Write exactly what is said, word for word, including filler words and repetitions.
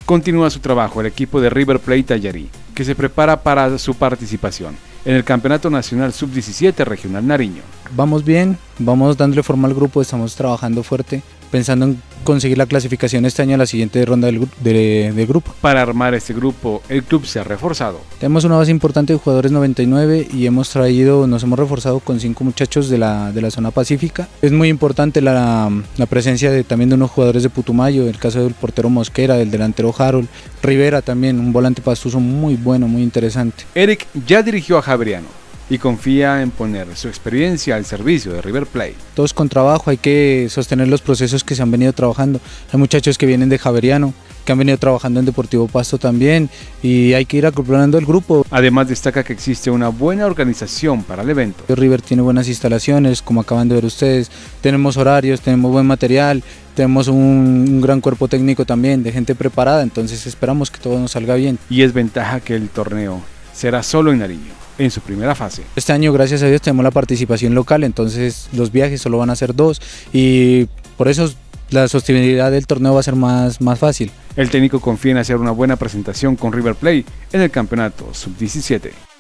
Continúa su trabajo el equipo de River Plate Tallarí, que se prepara para su participación en el Campeonato Nacional sub diecisiete Regional Nariño. Vamos bien, vamos dándole forma al grupo, estamos trabajando fuerte, pensando en conseguir la clasificación este año a la siguiente ronda del, de, de grupo. Para armar este grupo, el club se ha reforzado. Tenemos una base importante de jugadores noventa y nueve y hemos traído, nos hemos reforzado con cinco muchachos de la, de la zona pacífica. Es muy importante la, la presencia de, también de unos jugadores de Putumayo, el caso del portero Mosquera, del delantero Harold, Rivera también, un volante pastuso muy bueno, muy interesante. Eric ya dirigió a Javeriano y confía en poner su experiencia al servicio de River Plate. Todos con trabajo, hay que sostener los procesos que se han venido trabajando. Hay muchachos que vienen de Javeriano, que han venido trabajando en Deportivo Pasto también, y hay que ir acoplando el grupo. Además destaca que existe una buena organización para el evento. River tiene buenas instalaciones, como acaban de ver ustedes, tenemos horarios, tenemos buen material, tenemos un, un gran cuerpo técnico también, de gente preparada, entonces esperamos que todo nos salga bien. Y es ventaja que el torneo será solo en Nariño, en su primera fase. Este año, gracias a Dios, tenemos la participación local, entonces los viajes solo van a ser dos y por eso la sostenibilidad del torneo va a ser más, más fácil. El técnico confía en hacer una buena presentación con River Plate en el campeonato sub diecisiete.